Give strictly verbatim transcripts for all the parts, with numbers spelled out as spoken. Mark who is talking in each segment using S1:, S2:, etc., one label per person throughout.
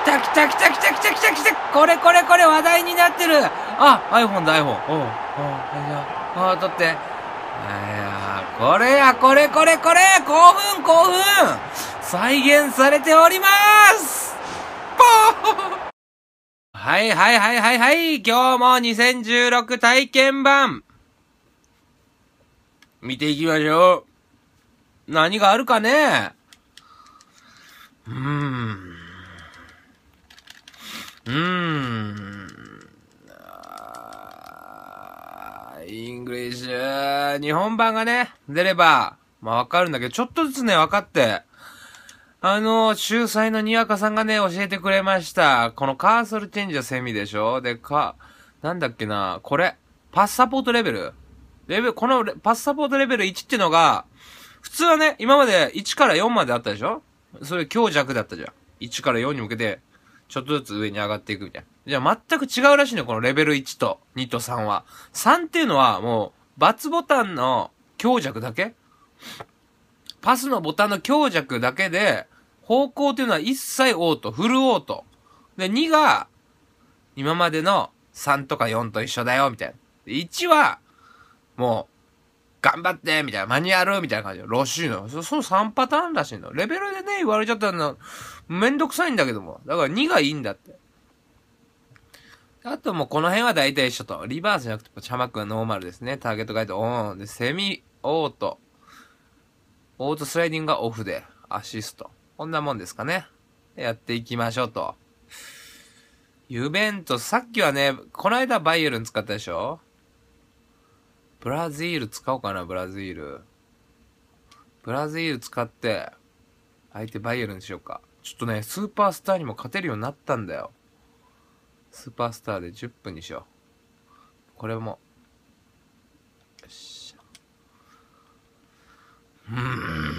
S1: た来た来た来た来た来た来た、これこれこれ話題になってる。あ、iPhone だ iPhone。おう、おう、ああ、撮って。いやー、これや、これこれこれ、興奮興奮再現されております。ポーはいはいはいはいはい、今日もにせんじゅうろく体験版見ていきましょう。何があるかね。うーん。うーん。イングリッシュ。日本版がね、出れば、まあわかるんだけど、ちょっとずつね、分かって。あの、秀才のにわかさんがね、教えてくれました。このカーソルチェンジはセミでしょ。で、か、なんだっけな、これ。パスサポートレベルレベル、このパスサポートレベルいちってのが、普通はね、今までいちからよんまであったでしょ。それ強弱だったじゃん。いちからよんに向けて、ちょっとずつ上に上がっていくみたいな。じゃあ全く違うらしいのよ、このレベルいちとにとさんは。さんっていうのはもう、×ボタンの強弱だけ？パスのボタンの強弱だけで、方向っていうのは一切オート、フルオート。で、にが、今までのさんとかよんと一緒だよ、みたいな。いちは、もう、頑張って、みたいな、マニュアル、みたいな感じで、らしいの。そ、そのさんパターンらしいの。レベルでね、言われちゃったの、めんどくさいんだけども。だからにがいいんだって。あともうこの辺は大体一緒と。リバースじゃなくて、チャマックはノーマルですね。ターゲットガイドオン。で、セミオート。オートスライディングがオフで、アシスト。こんなもんですかね。やっていきましょうと。ユベントス、さっきはね、この間バイエルン使ったでしょ。ブラジール使おうかな、ブラジール。ブラジール使って、相手バイエルンにしようか。ちょっとね、スーパースターにも勝てるようになったんだよ。スーパースターでじゅっぷんにしよう。これも。よっしゃ。うーん。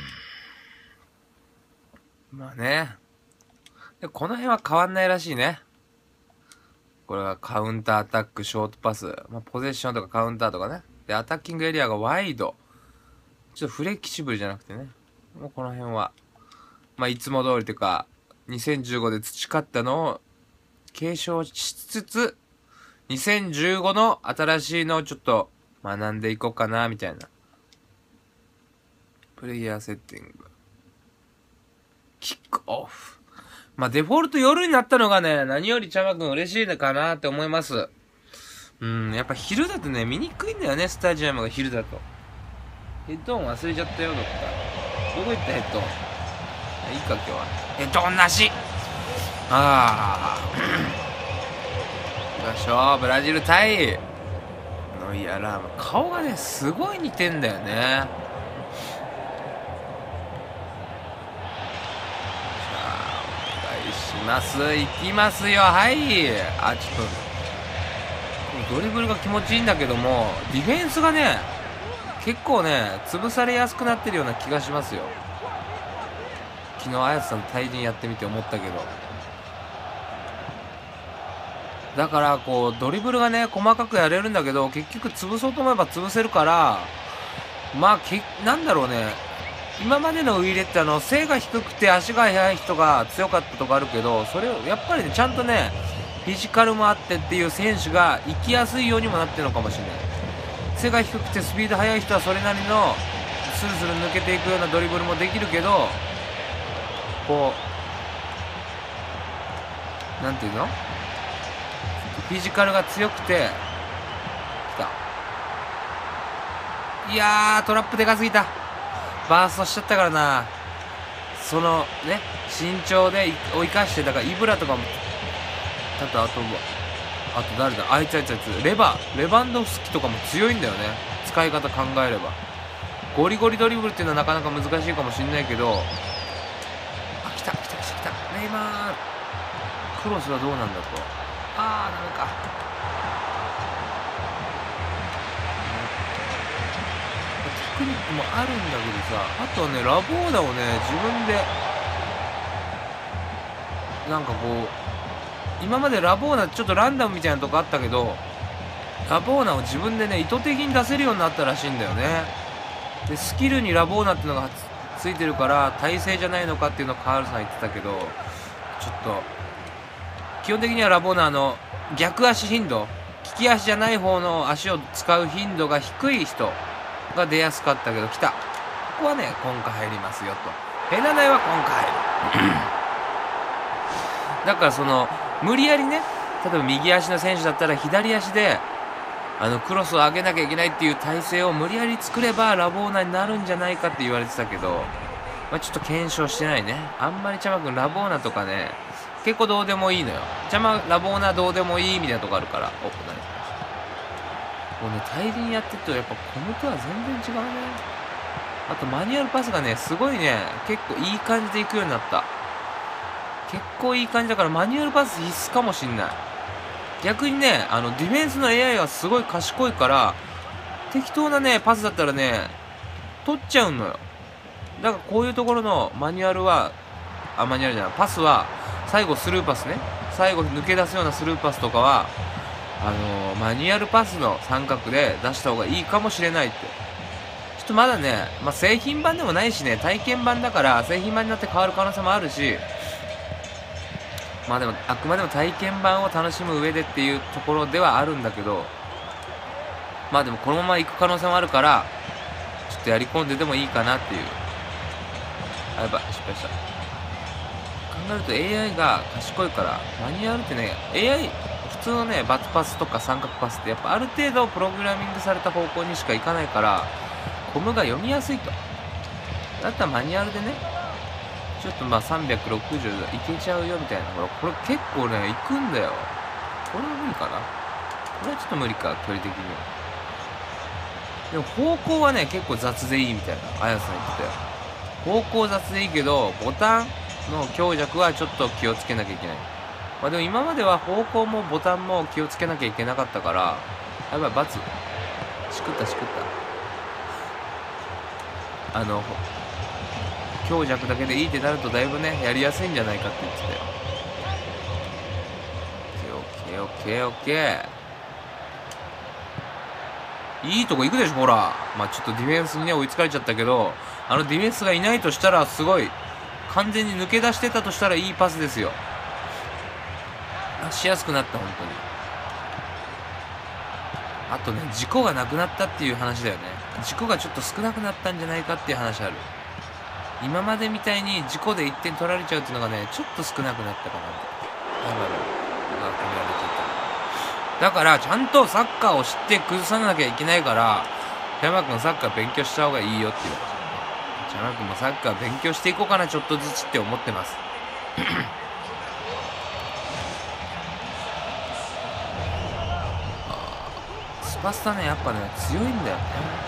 S1: まあね。で、この辺は変わんないらしいね。これはカウンターアタック、ショートパス。まあ、ポゼッションとかカウンターとかね。で、アタッキングエリアがワイド。ちょっとフレキシブルじゃなくてね。もうこの辺は。まあ、いつも通りというか、にせんじゅうごで培ったのを継承しつつ、にせんじゅうごの新しいのをちょっと学んでいこうかな、みたいな。プレイヤーセッティング。キックオフ。まあ、デフォルト夜になったのがね、何よりチャマくん嬉しいのかなって思います。うん、やっぱ昼だとね、見にくいんだよね、スタジアムが昼だと。ヘッドホン忘れちゃったよ、どっか。どこ行ったヘッドホン。いいか、今日は。ヘッドホンなし。ああ。行きましょう、ブラジル対ノイアラーム。顔がね、すごい似てんだよね。します。行きますよ。はい。あ、ちょっとドリブルが気持ちいいんだけども、ディフェンスがね結構ね潰されやすくなってるような気がしますよ。昨日綾瀬さんの対人やってみて思ったけど、だからこうドリブルがね細かくやれるんだけど、結局潰そうと思えば潰せるから、まあけなんだろうね、今までのウイイレってあの背が低くて足が速い人が強かったとかあるけど、それをやっぱりねちゃんとねフィジカルもあってっていう選手が行きやすいようにもなってるのかもしれない。背が低くてスピード速い人はそれなりのスルスル抜けていくようなドリブルもできるけど、こうなんていうの、フィジカルが強くてきた。いやートラップでかすぎた。バーストしちゃったからな。そのね身長で追い返して、だからイブラとかも、あとあとあと誰だ、あいつあいつあいつレバレバンドフスキとかも強いんだよね、使い方考えれば。ゴリゴリドリブルっていうのはなかなか難しいかもしんないけど、あ、来た来た来た来た、ネイマー。クロスはどうなんだと。あーダメか。テクニックもあるんだけどさ、あとはねラボーナをね自分でなんかこう、今までラボーナちょっとランダムみたいなとこあったけど、ラボーナを自分でね意図的に出せるようになったらしいんだよね。でスキルにラボーナっていうのがついてるから体勢じゃないのかっていうのをカールさん言ってたけど、 ちょっと基本的にはラボーナの逆足頻度、利き足じゃない方の足を使う頻度が低い人が出やすかったけど、来た。ここはね、今回入りますよと。ヘナナイは今回入る。だからその、無理やりね、例えば右足の選手だったら左足で、あの、クロスを上げなきゃいけないっていう体勢を無理やり作ればラボーナになるんじゃないかって言われてたけど、まあ、ちょっと検証してないね。あんまりチャマ君ラボーナとかね、結構どうでもいいのよ。チャマ、ラボーナどうでもいいみたいなとこあるから。お、何もうね、大輪やってるとやっぱコムとは全然違うね。あとマニュアルパスがね、すごいね、結構いい感じでいくようになった。結構いい感じだからマニュアルパス必須かもしんない。逆にね、あの、ディフェンスの エーアイ はすごい賢いから、適当なね、パスだったらね、取っちゃうのよ。だからこういうところのマニュアルは、あ、マニュアルじゃない、パスは、最後スルーパスね。最後抜け出すようなスルーパスとかは、あのー、マニュアルパスの三角で出した方がいいかもしれないって。ちょっとまだね、まあ、製品版でもないしね、体験版だから製品版になって変わる可能性もあるし、まあでも、あくまでも体験版を楽しむ上でっていうところではあるんだけど、まあでもこのまま行く可能性もあるから、ちょっとやり込んででもいいかなっていう。あ、やばい、失敗した。考えると エーアイ が賢いから、マニュアルってね、エーアイ、普通のね、バツパスとか三角パスってやっぱある程度プログラミングされた方向にしか行かないから、コムが読みやすいと。だったらマニュアルでね、ちょっとまあさんびゃくろくじゅういけちゃうよみたいな。ほら、これ結構ね、行くんだよ。これは無理かな。これはちょっと無理か、距離的には。でも方向はね、結構雑でいいみたいな。あやさん言ってたよ。方向雑でいいけど、ボタンの強弱はちょっと気をつけなきゃいけない。まあでも今までは方向もボタンも気をつけなきゃいけなかったから、やばい、罰。しくったしくった。あの、強弱だけでいいってなるとだいぶね、やりやすいんじゃないかって言ってたよ。オッケーオッケーオッケーオッケー。いいとこ行くでしょ、ほら。まあちょっとディフェンスにね、追いつかれちゃったけど、あのディフェンスがいないとしたら、すごい、完全に抜け出してたとしたらいいパスですよ。しやすくなった、本当に。あとね、事故がなくなったっていう話だよね。事故がちょっと少なくなったんじゃないかっていう話ある。今までみたいに事故でいってん取られちゃうっていうのがね、ちょっと少なくなったかなって。やばいやばい。うわ、決められちゃった。だから、ちゃんとサッカーを知って崩さなきゃいけないから、山君サッカー勉強した方がいいよっていう話。山君もサッカー勉強していこうかな、ちょっとずつって思ってます。スパスタね、やっぱね、強いんだよね。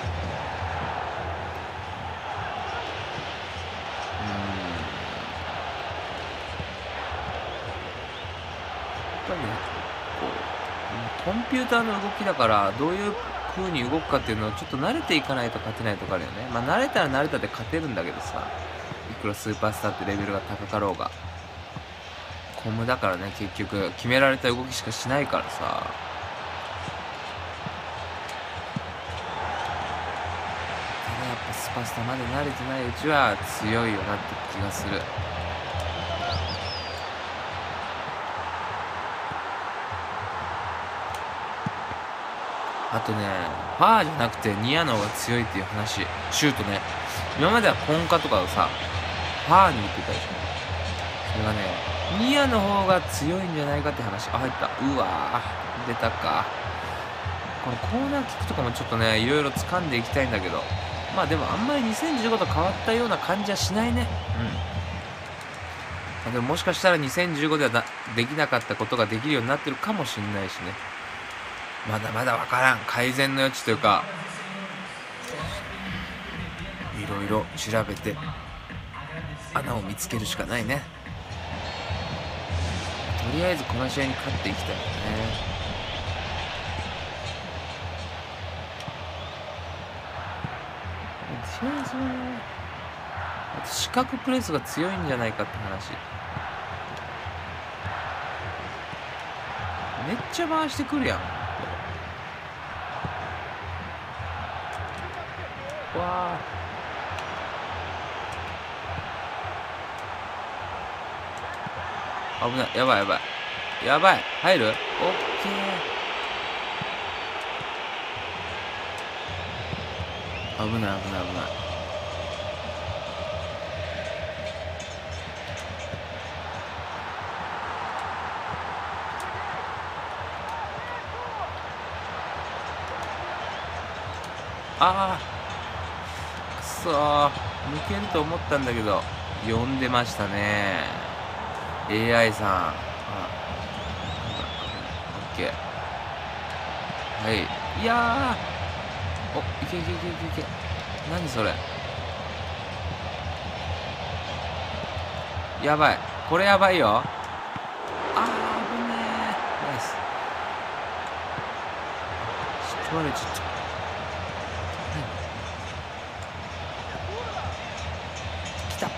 S1: コンピューターの動きだからどういう風に動くかっていうのをちょっと慣れていかないと勝てないとかあるよね。まあ慣れたら慣れたで勝てるんだけどさ、いくらスーパースターってレベルが高かろうが、コムだからね、結局決められた動きしかしないからさ。ただやっぱスパスタまで慣れてないうちは強いよなって気がする。あとね、ファーじゃなくてニアの方が強いっていう話。シュートね。今まではコンカとかをさ、ファーに打ってたでしょ。それがね、ニアの方が強いんじゃないかって話。あ、入った。うわー、出たか。このコーナーキックとかもちょっとね、いろいろ掴んでいきたいんだけど。まあでもあんまりにせんじゅうごと変わったような感じはしないね。うん。でももしかしたらにせんじゅうごではなできなかったことができるようになってるかもしれないしね。まだまだわからん。改善の余地というか、いろいろ調べて穴を見つけるしかないね。とりあえずこの試合に勝っていきたいよね。ディフェンスもね、あと四角プレスが強いんじゃないかって話。めっちゃ回してくるやん。わあ、 危ない。やばいやばい。やばい。入る？オッケー。危ない危ない危ない。ああ。くそー。抜けると思ったんだけど、呼んでましたね。エーアイ さん。あ、オッケー。はい。いやー。お、いけいけいけいけいけ。何それ。やばい。これやばいよ。あー、危ねー。ナイス。取られちゃった。来た。来たよ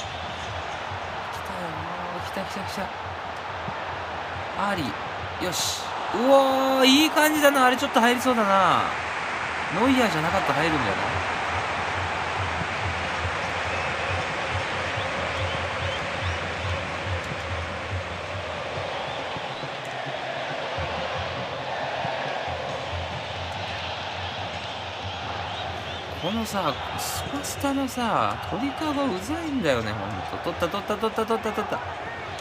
S1: ー。来た来た来た。アーリー。よし。うおー、いい感じだな。あれちょっと入りそうだな。ノイヤーじゃなかったら入るんじゃない？このさ、スパスタのさ、取り方がうざいんだよね、ほんと。取った取った取った取った取った。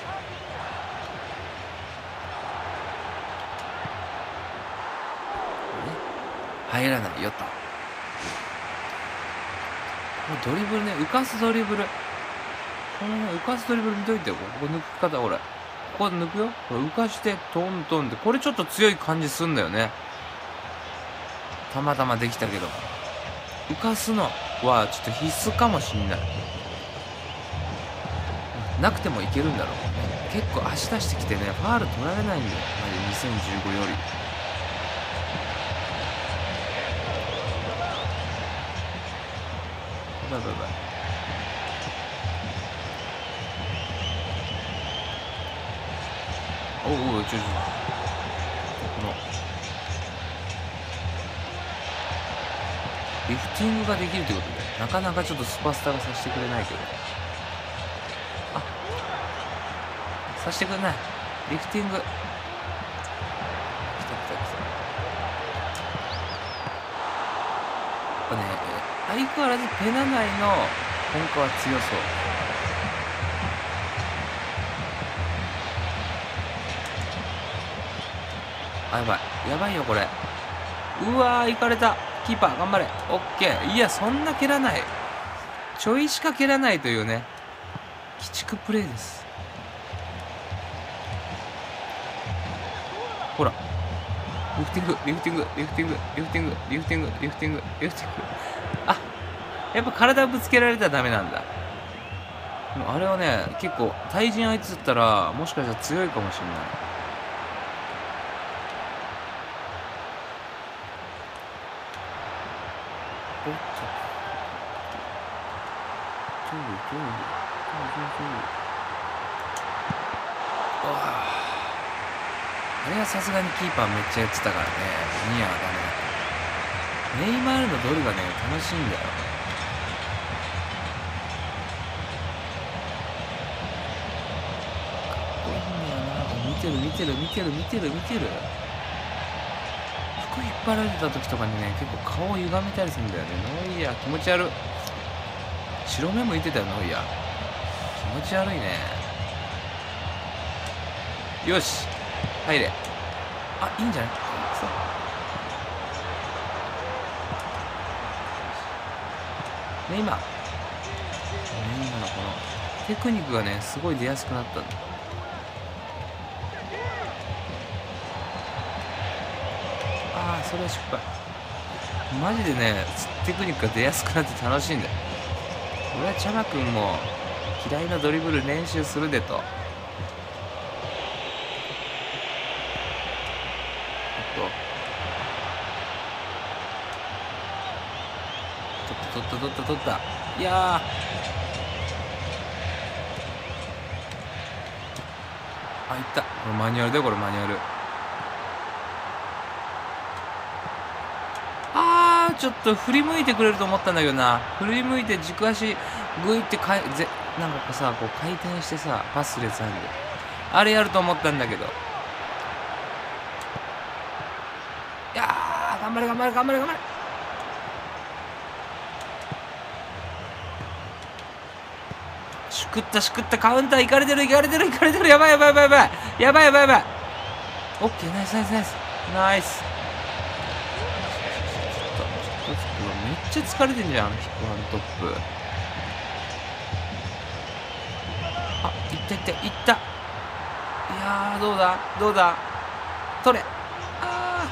S1: 入らないよと。ドリブルね、浮かすドリブル。このね、浮かすドリブル見といてよ。ここ抜く方、ほら。ここ抜くよ。これ浮かして、トントンって。これちょっと強い感じすんだよね。たまたまできたけど。浮かすのはちょっと必須かもしんない。なくてもいけるんだろうね。結構足出してきてね、ファール取られないんだよ。まじにせんじゅうごより。バイバイバイ。おうおう、ちょちょ。このリフティングができるってことで、なかなかちょっとスパスタがさせてくれないけど。あ、させてくれない。リフティング。来た来た来た。これね、相変わらずペナ内の本家は強そう。あ、やばい。やばいよ、これ。うわー、行かれた。キーパー、頑張れ。オッケー。いや、そんな蹴らない。ちょいしか蹴らないというね。鬼畜プレイです。ほら。リフティング、リフティング、リフティング、リフティング、リフティング、リフティング、リフティング。あ、やっぱ体ぶつけられたらダメなんだ。あれはね、結構、対人相手だったら、もしかしたら強いかもしれない。おっと。どうどうどうどうどうああれはさすがにキーパーめっちゃやってたからね。ニアはダメだった。ネイマールのドルがね、楽しいんだよ。かっこいいんだよな。見てる見てる見てる見てる見てる。服引っ張られてた時とかにね、結構顔を歪めたりするんだよね。ノイヤー気持ち悪い。白目向いてたよ、ノイヤー。気持ち悪いね。よし入れ。あ、いいんじゃない？そう。ね、今。ね、今のこのテクニックがね、すごい出やすくなったんだ。ああ、それは失敗。マジでね、テクニックが出やすくなって楽しいんだよ。俺はチャマくんも嫌いなドリブル練習するでと。取った取った取った取った。いやー、あ、いった。これマニュアルだよ、これマニュアル。あー、ちょっと振り向いてくれると思ったんだけどな。振り向いて軸足グイってかいぜ、なんかさ、こう回転してさ、パスするやつあるよ。 あれやると思ったんだけど。いやー、頑張れ頑張れ頑張れ頑張れ。しくったしくった、カウンターいかれてるいかれてるいかれてる。やばいやばいやばいやばいやばいやばいやばい。オッケー、ナイスナイスナイスナイス。めっちゃ疲れてんじゃん、ワントップ。あ、いったいったいった。いやー、どうだどうだ、取れ。あ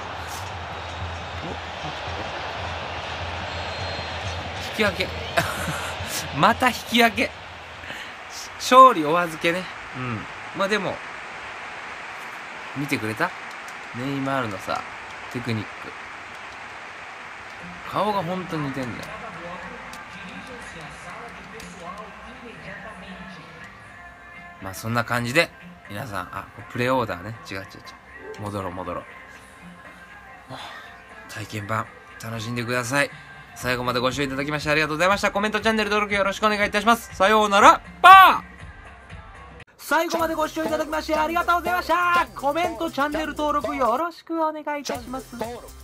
S1: ー、引き分けまた引き分け。勝利お預けね。うん。まあでも見てくれた？ネイマールのさ、テクニック。顔が本当に似てんね。まあそんな感じで皆さん、あ、プレオーダーね、違う違う違う、戻ろう戻ろう。体験版楽しんでください。最後までご視聴いただきましてありがとうございました。コメント、チャンネル登録よろしくお願いいたします。さようなら、バー。最後までご視聴いただきましてありがとうございました。コメント、チャンネル登録よろしくお願いいたします。